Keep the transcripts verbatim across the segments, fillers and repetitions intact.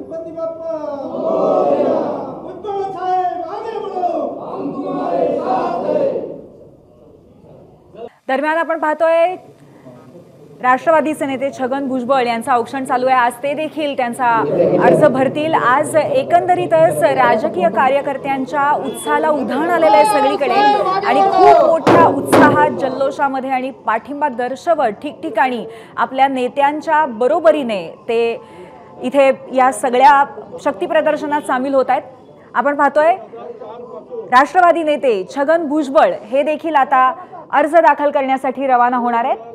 गणपति बाप्पा मोरया। उद्धव साहेब आगे बढ़ो, हम तुम्हारे साथ हैं। दरम्यान आपण पाहतोय राष्ट्रवादीचे नेते छगन भुजबळ यांचं औक्षण चालू आहे। आज ते देखील त्यांचा अर्ज भरतील। आज एकंदरीतच राजकीय कार्यकर्त्यांच्या उत्साहाला उधाण आलेलं आहे सगळीकडे आणि खूप मोठ्या उत्साहात जल्लोषामध्ये आणि पाठिंबा दर्शवत ठिकठिकाणी आपल्या नेत्यांच्या बरोबरीने ते इथे या सगळ्या शक्ती प्रदर्शनात सामील होत आहेत। आपण पाहतोय राष्ट्रवादी नेते छगन भुजबळ हे देखील आता अर्ज दाखल करण्यासाठी रवाना होणार आहेत।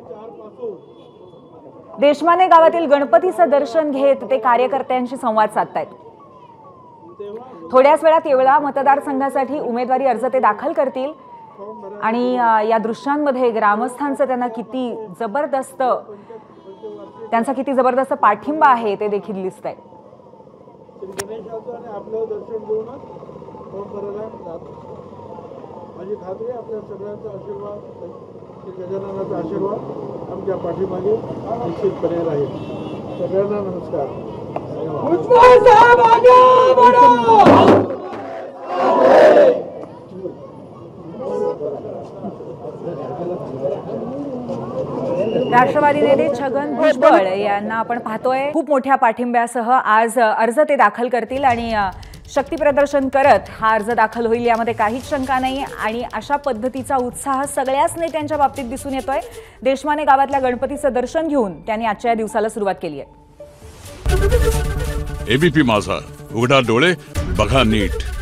देशमाने गावातील गणपतीचं दर्शन घेत ते कार्यकर्त्यांशी संवाद साधतायत। थोड्याच वेळात येवला मतदारसंघासाठी उमेदवारी अर्ज ते दाखल करतील आणि या दृश्यांमध्ये ग्रामस्थांचं त्यांना किती जबरदस्त त्यांचा किती जबरदस्त पाठिंबा आहे ते देखील दिसतंय। माझी खात्री आपल्या सगळ्यांचा आशीर्वाद गजाननाचा आशीर्वाद आमच्या पाठीमागे निश्चितपणे राहील। सगळ्यांना नमस्कार। भुजबळ साहेब आगे बढ़ो। राष्ट्रवादी नेते छगन भुजबळ यांना आपण पाहतोय खूप मोठ्या पाठिंब्यासह आज अर्ज ते दाखल करतील आणि शक्ती प्रदर्शन करत हा अर्ज दाखल होईल यामध्ये काहीच शंका नाही। आणि अशा पद्धतीचा उत्साह सगळ्याच नेत्यांच्या बाबतीत दिसून येतोय। देशमाने गावातल्या गणपतीचं दर्शन घेऊन त्यांनी आजच्या दिवसाला सुरुवात केली आहे। एबीपी माझा, उघडा डोळे बघा नीट।